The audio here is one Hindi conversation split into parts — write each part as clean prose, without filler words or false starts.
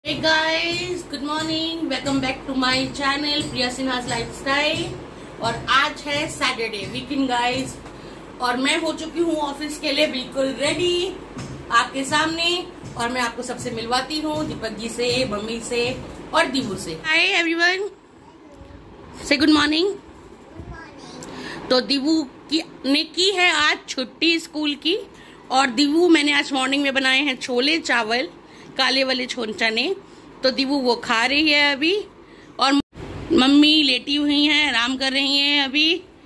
Hey guys, good morning. Welcome back to my channel Priya Sinha's lifestyle. और आज है सैटरडे वीकेंड गाइस, और मैं हो चुकी हूँ ऑफिस के लिए बिल्कुल रेडी आपके सामने। और मैं आपको सबसे मिलवाती हूँ, दीपक जी से, मम्मी से और दीवू से। Hi everyone, say good morning. तो दीवू ने की है आज छुट्टी स्कूल की, और दीवू मैंने आज मॉर्निंग में बनाए हैं छोले चावल, काले वाले चने। तो दीवू वो खा रही है अभी, और मम्मी लेटी हुई हैं, आराम कर रही हैं अभी।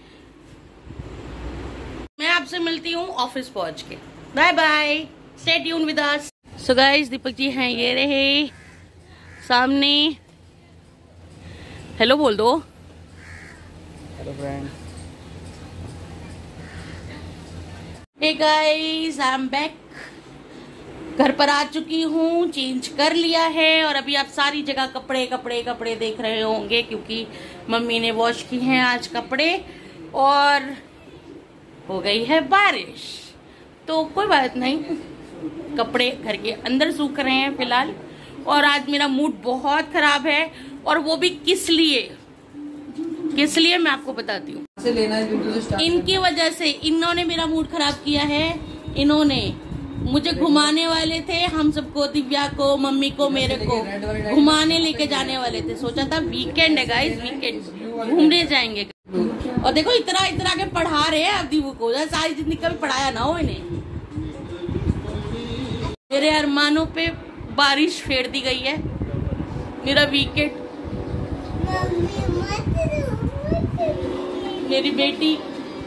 मैं आपसे मिलती हूँ ऑफिस पहुंच के। Bye bye, stay tune with us. So guys, Deepak ji हैं, ये रहे सामने। हेलो बोल दो। Hello friend. Hey guys, I am back. घर पर आ चुकी हूँ, चेंज कर लिया है, और अभी आप सारी जगह कपड़े कपड़े कपड़े देख रहे होंगे, क्योंकि मम्मी ने वॉश की हैं आज कपड़े। और हो गई है बारिश, तो कोई बात नहीं, कपड़े घर के अंदर सूख रहे हैं फिलहाल। और आज मेरा मूड बहुत खराब है, और वो भी किस लिए मैं आपको बताती हूँ। इनकी वजह से, इन्होंने मेरा मूड खराब किया है। इन्होंने मुझे घुमाने वाले थे, हम सबको, दिव्या को, मम्मी को, मेरे को घुमाने लेके जाने वाले थे। सोचा था वीकेंड है गाइस, वीकेंड घूमने जाएंगे। और देखो इतना के पढ़ा रहे हैं अब दीवू को, सारी जिंदगी कभी पढ़ाया ना हो इन्हें। मेरे अरमानों पे बारिश फेर दी गई है। मेरा वीकेंड, मेरी बेटी,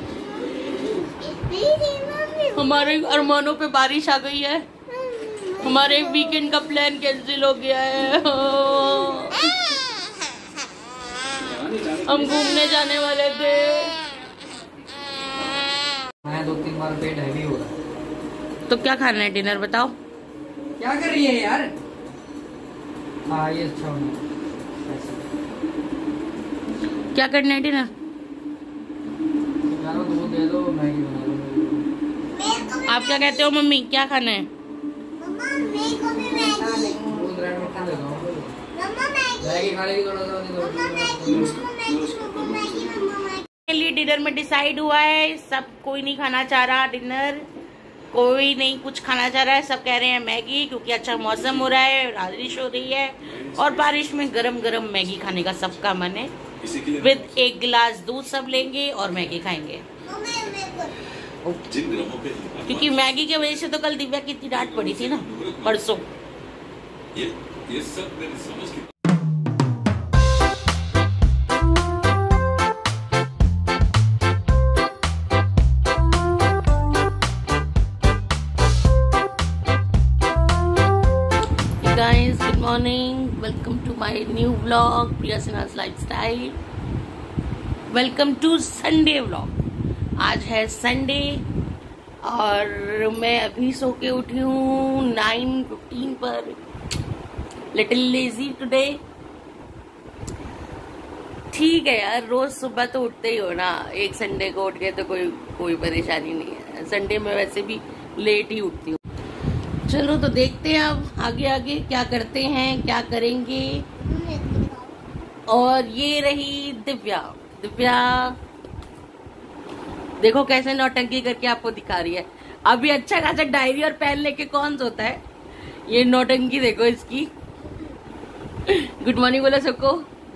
हमारे अरमानों पे बारिश आ गई है। हमारे वीकेंड का प्लान कैंसिल हो गया है। हम घूमने जाने वाले थे। मैं 2-3 बार पेट हैवी हो रहा है। तो क्या खाना है डिनर, बताओ। क्या कर रही है यार? हाँ, ये अच्छा होना। क्या करना है डिनर? दूध दे दो, मैगी बना दो। आप क्या कहते हो मम्मी, क्या खाना है? लिए डिनर में डिसाइड हुआ है, सब कोई नहीं खाना चाह रहा डिनर, कोई नहीं कुछ खाना चाह रहा है। सब कह रहे हैं मैगी, क्योंकि अच्छा मौसम हो रहा है, बारिश हो रही है, और बारिश में गरम गरम मैगी खाने का सबका मन है। विद 1 गिलास दूध सब लेंगे और मैगी खाएंगे। क्योंकि मैगी की वजह से तो कल दिव्या की इतनी डांट पड़ी थी ना, परसों। ये सब मेरी समझ की। Guys, good morning. Welcome to my new vlog, Priya Sinha's Lifestyle. Welcome to Sunday vlog. आज है संडे, और मैं अभी सो के उठी हूँ 9:15 पर। Little lazy today. ठीक है यार, रोज सुबह तो उठते ही हो ना, एक संडे को उठ गए तो कोई परेशानी नहीं है। संडे में वैसे भी लेट ही उठती हूँ। चलो तो देखते हैं अब आगे क्या करते हैं, क्या करेंगे। और ये रही दिव्या। देखो कैसे नौटंकी करके आपको दिखा रही है। अभी अच्छा खासा डायरी और पेन लेके कौन सोता है। ये नौटंकी देखो इसकी। गुड मॉर्निंग बोलो सबको।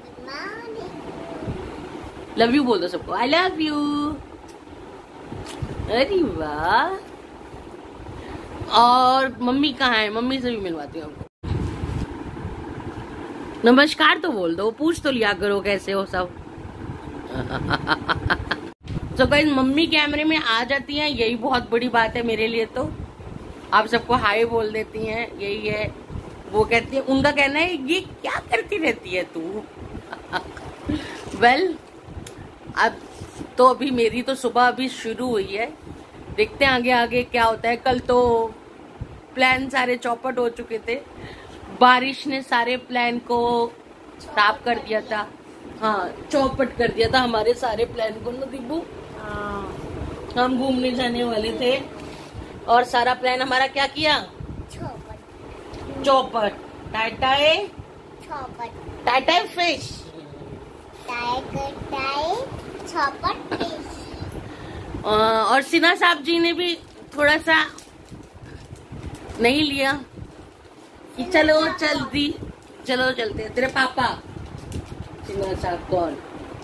लव यू बोल दो सबको, आई लव यू। अरे वाह। और मम्मी कहाँ है? मम्मी से भी मिलवाती हूँ आपको। नमस्कार तो बोल दो, पूछ तो लिया करो कैसे हो सब। तो गाइस, मम्मी कैमरे में आ जाती हैं, यही बहुत बड़ी बात है मेरे लिए। तो आप सबको हाय बोल देती हैं, यही है। वो कहती है, उनका कहना है ये क्या करती रहती है तू। वेल, अब तो अभी मेरी तो सुबह अभी शुरू हुई है, देखते हैं आगे क्या होता है। कल तो प्लान सारे चौपट हो चुके थे, बारिश ने सारे प्लान को खराब कर दिया था। हाँ, चौपट कर दिया था हमारे सारे प्लान को ना दीपू। हम घूमने जाने वाले थे, और सारा प्लान हमारा क्या किया, चौपट। टाई टाई फिश। और सिन्हा साहब जी ने भी थोड़ा सा नहीं लिया कि चलो चलते तेरे पापा सिन्हा साहब कौन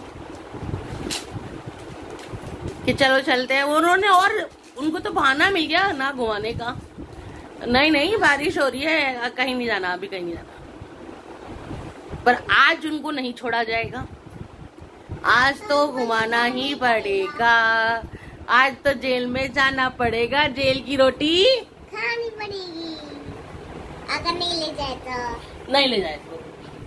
कि चलो चलते हैं। उन्होंने और उनको तो बहाना मिल गया ना घुमाने का। नहीं बारिश हो रही है, कहीं नहीं जाना, अभी कहीं नहीं जाना। पर आज उनको नहीं छोड़ा जाएगा, आज तो घुमाना ही पड़ेगा। आज तो जेल में जाना पड़ेगा, जेल की रोटी खानी पड़ेगी। अगर नहीं ले जाए तो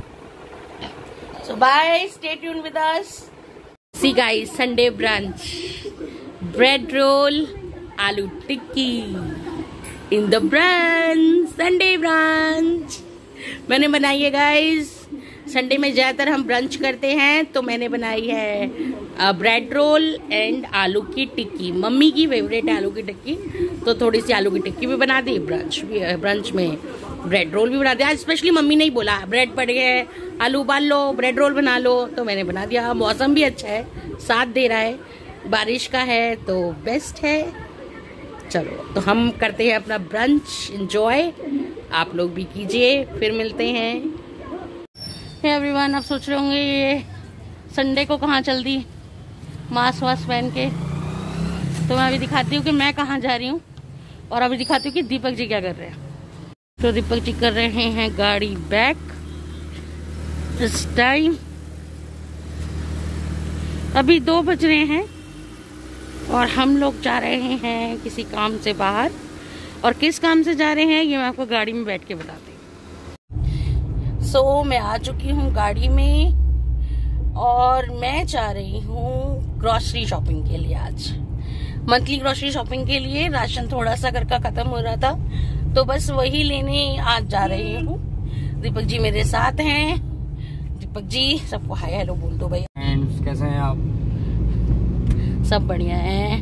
so bye, stay tune with us. See guys, Sunday brunch, bread roll, aloo tikki in the brunch, Sunday brunch मैंने बनाई है गाइस। संडे में ज्यादातर हम ब्रंच करते हैं, तो मैंने बनाई है ब्रेड रोल एंड आलू की टिक्की। मम्मी की फेवरेट है आलू की टिक्की, तो थोड़ी सी आलू की टिक्की भी बना दी, ब्रंच में ब्रेड रोल भी बना दिया। स्पेशली मम्मी ने ही बोला ब्रेड पड़ गए, आलू उबाल लो, ब्रेड रोल बना लो, तो मैंने बना दिया। मौसम भी अच्छा है, साथ दे रहा है, बारिश का है तो बेस्ट है। चलो तो हम करते हैं अपना ब्रंच एंजॉय, आप लोग भी कीजिए, फिर मिलते हैं। एवरीवन, आप सोच रहे होंगे ये संडे को कहाँ चल दी मास्क वास्क पहन के, तो मैं अभी दिखाती हूँ कि मैं कहाँ जा रही हूँ, और अभी दिखाती हूँ कि दीपक जी क्या कर रहे हैं। तो दीपक जी कर रहे हैं गाड़ी बैक इस टाइम। अभी 2 बज रहे हैं और हम लोग जा रहे हैं किसी काम से बाहर, और किस काम से जा रहे हैं ये मैं आपको गाड़ी में बैठ के बताती हूँ। सो मैं आ चुकी हूँ गाड़ी में, और मैं जा रही हूँ ग्रोसरी शॉपिंग के लिए। आज मंथली ग्रोसरी शॉपिंग के लिए राशन थोड़ा सा घर का खत्म हो रहा था, तो बस वही लेने आज जा रही हूँ। दीपक जी मेरे साथ हैं। दीपक जी सबको हाय हेलो बोल दो भैया। कैसे हैं आप? सब बढ़िया है।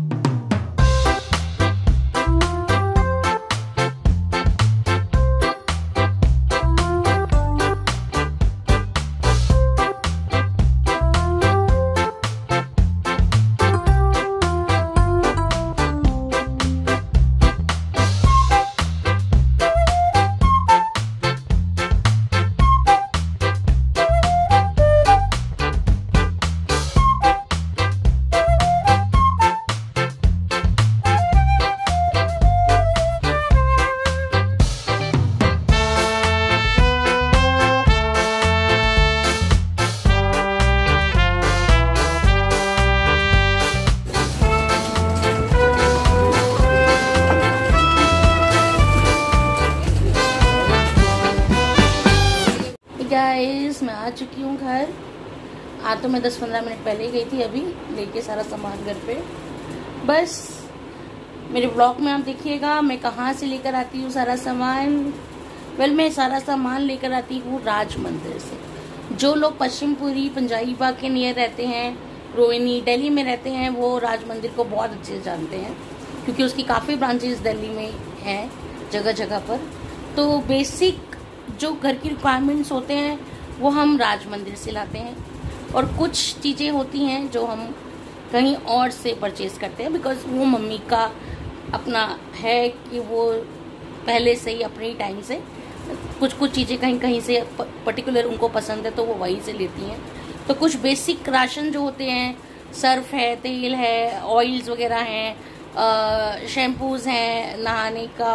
गाइस मैं आ चुकी हूँ घर। तो मैं 10-15 मिनट पहले ही गई थी, अभी लेके सारा सामान घर पे। बस मेरे ब्लॉग में आप देखिएगा मैं कहाँ से लेकर आती हूँ सारा सामान। मैं सारा सामान लेकर आती हूँ राज मंदिर से। जो लोग पश्चिमपुरी पंजाबी बाग के नियर रहते हैं, रोहिणी दिल्ली में रहते हैं, वो राज मंदिर को बहुत अच्छे से जानते हैं, क्योंकि उसकी काफ़ी ब्रांचेस दिल्ली में हैं जगह जगह पर। तो बेसिक जो घर की रिक्वायरमेंट्स होते हैं वो हम राज मंदिर से लाते हैं, और कुछ चीज़ें होती हैं जो हम कहीं और से परचेज करते हैं, बिकॉज वो मम्मी का अपना है कि वो पहले से ही अपने टाइम से कुछ चीज़ें कहीं से पर्टिकुलर उनको पसंद है तो वो वहीं से लेती हैं। तो कुछ बेसिक राशन जो होते हैं, सर्फ है, तेल है, ऑयल्स वगैरह हैं, शैम्पूज़ हैं नहाने का,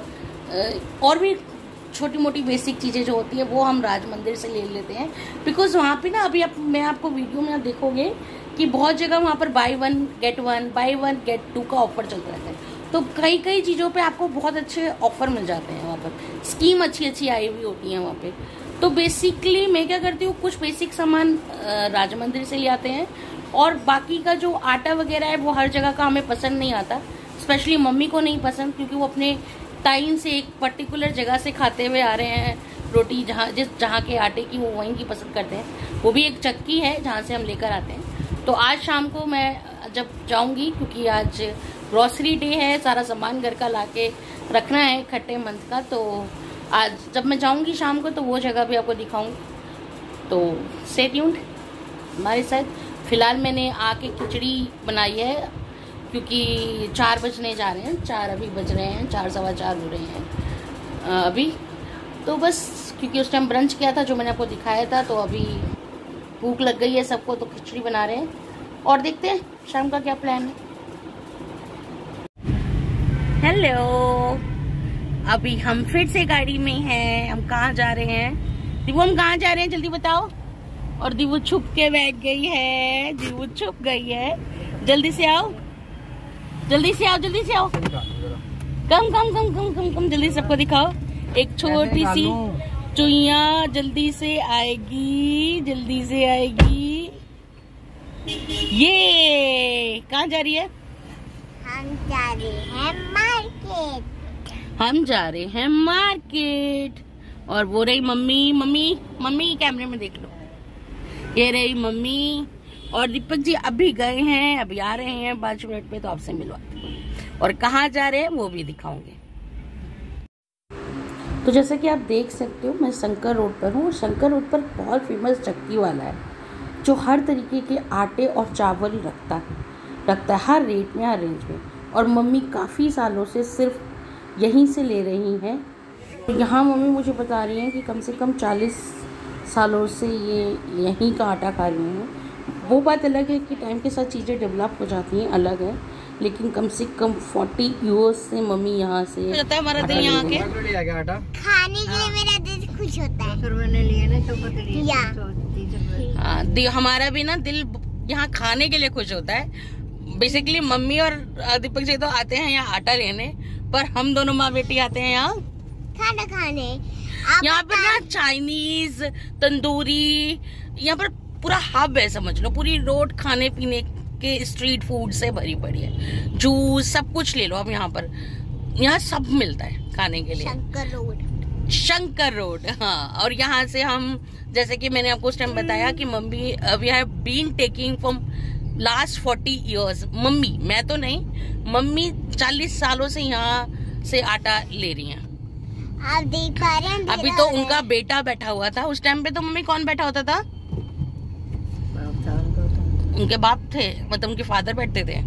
और भी छोटी मोटी बेसिक चीज़ें जो होती है वो हम राज मंदिर से ले लेते हैं। बिकॉज वहाँ पे ना अभी मैं आपको वीडियो में आप देखोगे कि बहुत जगह वहाँ पर बाय वन गेट 2 का ऑफर चलता रहता है। तो कई चीज़ों पे आपको बहुत अच्छे ऑफर मिल जाते हैं, वहाँ पर स्कीम अच्छी आई हुई होती है वहाँ पे। तो बेसिकली मैं क्या करती हूँ, कुछ बेसिक सामान राज मंदिर से ले आते हैं, और बाकी का जो आटा वगैरह है वो हर जगह का हमें पसंद नहीं आता। स्पेशली मम्मी को नहीं पसंद, क्योंकि वो अपने टाइम से एक पर्टिकुलर जगह से खाते हुए आ रहे हैं रोटी, जहाँ के आटे की वो वहीं की पसंद करते हैं। वो भी एक चक्की है जहाँ से हम लेकर आते हैं। तो आज शाम को मैं जब जाऊँगी, क्योंकि आज ग्रॉसरी डे है, सारा सामान घर का लाके रखना है इकट्ठे मंथ का, तो आज जब मैं जाऊंगी शाम को तो वो जगह भी आपको दिखाऊंगी, तो स्टे ट्यून्ड हमारे साथ। फिलहाल मैंने आके खिचड़ी बनाई है क्योंकि 4 बजने जा रहे हैं, 4 अभी बज रहे हैं, 4 सवा 4 हो रहे हैं अभी। तो बस क्योंकि उस टाइम ब्रंच किया था जो मैंने आपको दिखाया था, तो अभी भूख लग गई है सबको, तो खिचड़ी बना रहे हैं और देखते हैं शाम का क्या प्लान है। हेलो, अभी हम फिर से गाड़ी में हैं। हम कहाँ जा रहे हैं दिवू? हम कहाँ जा रहे हैं जल्दी बताओ। और दिवू छुप के बैठ गई है, दिवू छुप गई है। जल्दी से आओ, जल्दी से आओ, जल्दी से आओ। कम कम कम कम कम कम जल्दी सबको दिखाओ। एक छोटी सी चुईया जल्दी से आएगी, जल्दी से आएगी। ये कहाँ जा रही है? हम जा रहे हैं मार्केट। हम जा रहे हैं मार्केट। और वो रही मम्मी, मम्मी मम्मी कैमरे में देख लो, ये रही मम्मी। और दीपक जी अभी गए हैं, अभी आ रहे हैं 5 मिनट पे, तो आपसे मिलवाते हैं। और कहाँ जा रहे हैं वो भी दिखाऊंगे। तो जैसा कि आप देख सकते हो, मैं शंकर रोड पर हूँ। शंकर रोड पर बहुत फेमस चक्की वाला है जो हर तरीके के आटे और चावल रखता है हर रेट में, हर रेंज में। और मम्मी काफ़ी सालों से सिर्फ यहीं से ले रही हैं। तो यहाँ मम्मी मुझे बता रही हैं कि कम से कम 40 सालों से ये यहीं का आटा खा रही हैं। वो बात अलग है कि टाइम के साथ चीज़ें डेवलप हो जाती हैं, अलग है, लेकिन कम से कम 40 ईयर्स से मम्मी यहाँ से जाता है। हमारा दिल यहाँ के खाने के लिए मेरा दिल खुश होता है। हमारा भी ना दिल यहाँ खाने के लिए खुश होता है। बेसिकली मम्मी और दीपक जी तो आते हैं यहाँ आटा लेने, पर हम दोनों माँ बेटी आते हैं यहाँ खाना खाने। यहाँ पर ना चाइनीज, तंदूरी, यहाँ पर पूरा हब है समझ लो। पूरी रोड खाने पीने के स्ट्रीट फूड से भरी पड़ी है। जूस सब कुछ ले लो आप यहाँ पर, यहाँ सब मिलता है खाने के लिए। शंकर रोड हाँ। और यहाँ से हम, जैसे कि मैंने आपको उस टाइम बताया कि mummy we have been taking from last 40 years. Mummy, मैं तो नहीं, मम्मी 40 सालों से यहाँ से आटा ले रही हैं। आप देख पा रहे हैं अभी तो उनका बेटा बैठा हुआ था। उस टाइम पे तो मम्मी कौन बैठा होता था? उनके बाप थे, मतलब उनके फादर बैठते थे।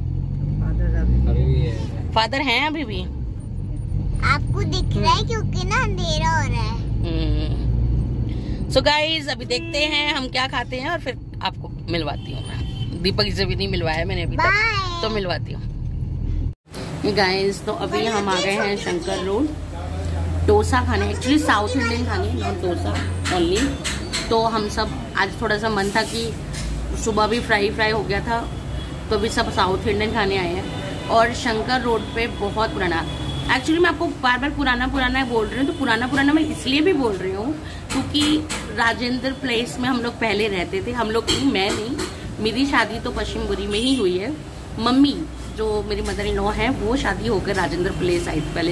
फादर हैं अभी भी। आपको दिख रहा है क्योंकि ना अंधेरा हो रहा है। सो गाइज अभी देखते हैं हम क्या खाते हैं और फिर आपको मिलवाती हूँ मैं। दीपक से भी नहीं मिलवाया मैंने अभी तक, तो मिलवाती हूँ। गाइज तो अभी हम आ गए हैं शंकर रोड डोसा खाने। एक्चुअली साउथ इंडियन खाने, नॉट डोसा ओनली। तो हम सब आज थोड़ा सा मन था कि सुबह भी फ्राई हो गया था, तो अभी सब साउथ इंडियन खाने आए हैं। और शंकर रोड पे बहुत पुराना, एक्चुअली मैं आपको बार बार पुराना बोल रही हूँ। तो पुराना मैं इसलिए भी बोल रही हूँ क्योंकि राजेंद्र प्लेस में हम लोग पहले रहते थे। हम लोग नहीं, मैं नहीं, मेरी शादी तो पश्चिमपुरी में ही हुई है। मम्मी जो मेरी मदर इन लॉ है वो शादी होकर राजेंद्र प्लेस आई पहले,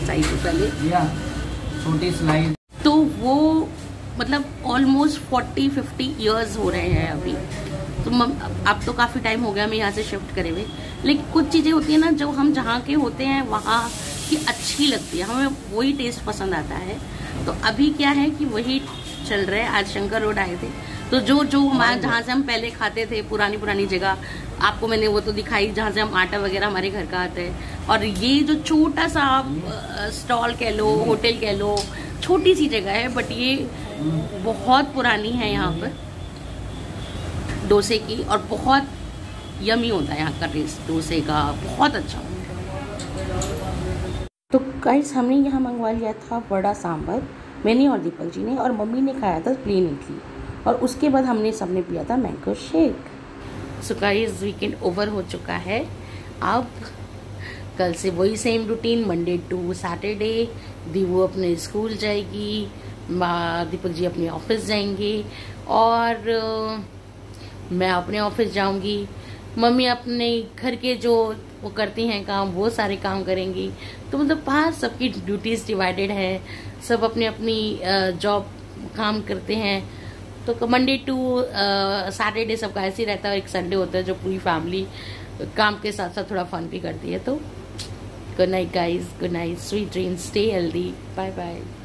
छोटी स्लाइड। तो वो मतलब ऑलमोस्ट 40-50 ईयर्स हो रहे हैं अभी। तो अब तो काफ़ी टाइम हो गया हमें यहाँ से शिफ्ट करे हुए, लेकिन कुछ चीज़ें होती है ना जो हम जहाँ के होते हैं वहाँ की अच्छी लगती है, हमें वही टेस्ट पसंद आता है। तो अभी क्या है कि वही चल रहा है। आज शंकर रोड आए थे, तो जो हमारे जहाँ से हम पहले खाते थे, पुरानी जगह आपको मैंने वो तो दिखाई, जहाँ से हम आटा वगैरह हमारे घर का आता है। और ये जो छोटा सा स्टॉल कह लो, होटल कह लो, छोटी सी जगह है, बट ये बहुत पुरानी है यहाँ पर डोसे की। और बहुत यमी होता है यहाँ का टेस्ट डोसे का, बहुत अच्छा। तो गाइस हमने यहाँ मंगवा लिया था वड़ा सांभर, मैंने और दीपक जी ने, और मम्मी ने खाया था प्लेन इडली, और उसके बाद हमने सबने पिया था mango shake. So guys weekend over हो चुका है। अब कल से वही same routine, Monday to Saturday. Divu अपने स्कूल जाएगी, दीपक जी अपने ऑफिस जाएंगे, और मैं अपने ऑफिस जाऊंगी। मम्मी अपने घर के जो वो करती हैं काम, वो सारे काम करेंगी। तो मतलब बाहर सबकी ड्यूटीज डिवाइडेड है, सब अपनी अपनी जॉब काम करते हैं। तो मंडे टू सैटरडे सबका ऐसे ही रहता है। एक संडे होता है जो पूरी फैमिली काम के साथ साथ थोड़ा फन भी करती है। तो good night guys, good night, sweet dreams, stay healthy, bye bye.